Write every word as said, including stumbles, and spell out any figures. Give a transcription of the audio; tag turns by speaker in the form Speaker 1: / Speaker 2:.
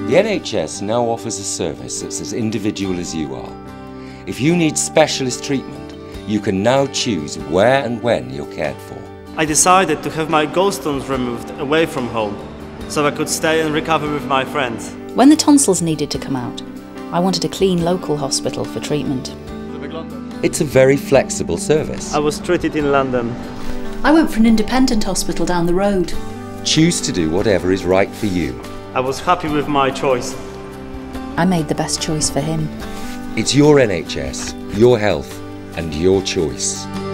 Speaker 1: The N H S now offers a service that's as individual as you are. If you need specialist treatment, you can now choose where and when you're cared for.
Speaker 2: I decided to have my gallstones removed away from home, so I could stay and recover with my friends.
Speaker 3: When the tonsils needed to come out, I wanted a clean local hospital for treatment.
Speaker 1: It's a very flexible service.
Speaker 2: I was treated in London.
Speaker 3: I went for an independent hospital down the road.
Speaker 1: Choose to do whatever is right for you.
Speaker 2: I was happy with my choice.
Speaker 3: I made the best choice for him.
Speaker 1: It's your N H S, your health, and your choice.